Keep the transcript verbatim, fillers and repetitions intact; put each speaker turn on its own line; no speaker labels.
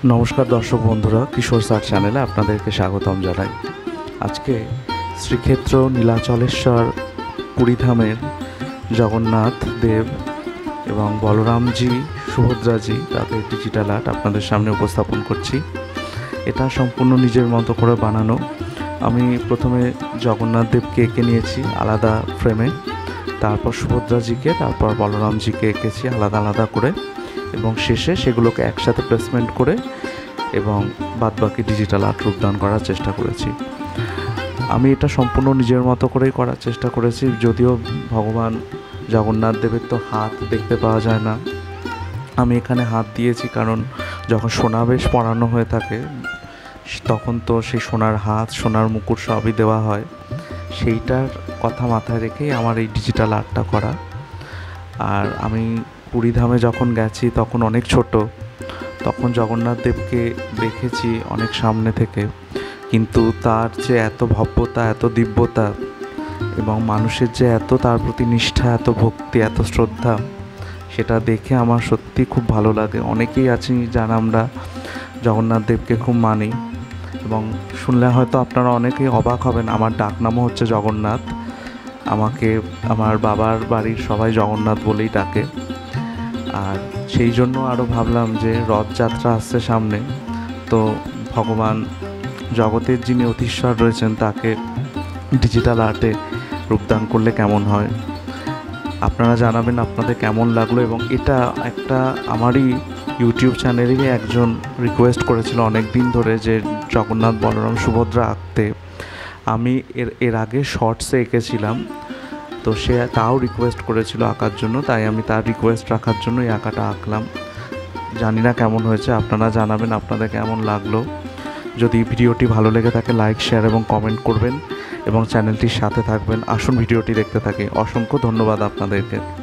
নমস্কার দর্শক বন্ধুরা, কিশোর স্যার চ্যানেলে আপনাদেরকে স্বাগতম জানাই। আজকে শ্রীক্ষেত্র নীলাচলেশ্বর পুরীধামের জগন্নাথ দেব এবং বলরামজি, সুভদ্রাজি তাদের ডিজিটাল আর্ট আপনাদের সামনে উপস্থাপন করছি। এটা সম্পূর্ণ নিজের মতো করে বানানো। আমি প্রথমে জগন্নাথ দেবকে এঁকে নিয়েছি আলাদা ফ্রেমে, তারপর সুভদ্রাজিকে, তারপর বলরামজিকে এঁকেছি আলাদা আলাদা করে, এবং শেষে সেগুলোকে একসাথে প্লেসমেন্ট করে এবং বাদবাকি ডিজিটাল আর্ট রূপদান করার চেষ্টা করেছি। আমি এটা সম্পূর্ণ নিজের মতো করেই করার চেষ্টা করেছি, যদিও ভগবান জগন্নাথ দেবের তো হাত দেখতে পাওয়া যায় না। আমি এখানে হাত দিয়েছি কারণ যখন সোনাবেশ পরানো হয়ে থাকে তখন তো সেই সোনার হাত, সোনার মুকুট সবই দেওয়া হয়। সেইটার কথা মাথায় রেখেই আমার এই ডিজিটাল আর্টটা করা। আর আমি পুরীধামে যখন গেছি তখন অনেক ছোট, তখন জগন্নাথ দেবকে দেখেছি অনেক সামনে থেকে, কিন্তু তার যে এত ভব্যতা, এত দিব্যতা এবং মানুষের যে এত তার প্রতি নিষ্ঠা, এত ভক্তি, এত শ্রদ্ধা, সেটা দেখে আমার সত্যি খুব ভালো লাগে। অনেকেই আছি যারা আমরা জগন্নাথ দেবকে খুব মানি, এবং শুনলে হয়তো আপনারা অনেকেই অবাক হবেন, আমার ডাকনামও হচ্ছে জগন্নাথ। আমাকে আমার বাবার বাড়ির সবাই জগন্নাথ বলেই ডাকে। আর সেই জন্য আরও ভাবলাম যে রথযাত্রা আসছে সামনে, তো ভগবান জগতের যিনি অধীশ্বর রয়েছেন তাকে ডিজিটাল আর্টে রূপদান করলে কেমন হয়। আপনারা জানাবেন আপনাদের কেমন লাগলো। এবং এটা একটা আমারই ইউটিউব চ্যানেলেরই একজন রিকোয়েস্ট করেছিল অনেক দিন ধরে যে জগন্নাথ, বলরাম, সুভদ্রা আঁকতে। আমি এর এর আগে শর্টসে এঁকেছিলাম, তো সে তাও রিকোয়েস্ট করেছিল আঁকার জন্য, তাই আমি তার রিকোয়েস্ট রাখার জন্য এই আঁকাটা আঁকলাম। জানি না কেমন হয়েছে, আপনারা জানাবেন আপনাদের কেমন লাগলো। যদি ভিডিওটি ভালো লেগে থাকে লাইক, শেয়ার এবং কমেন্ট করবেন এবং চ্যানেলটির সাথে থাকবেন। আসুন ভিডিওটি দেখতে থাকি। অসংখ্য ধন্যবাদ আপনাদেরকে।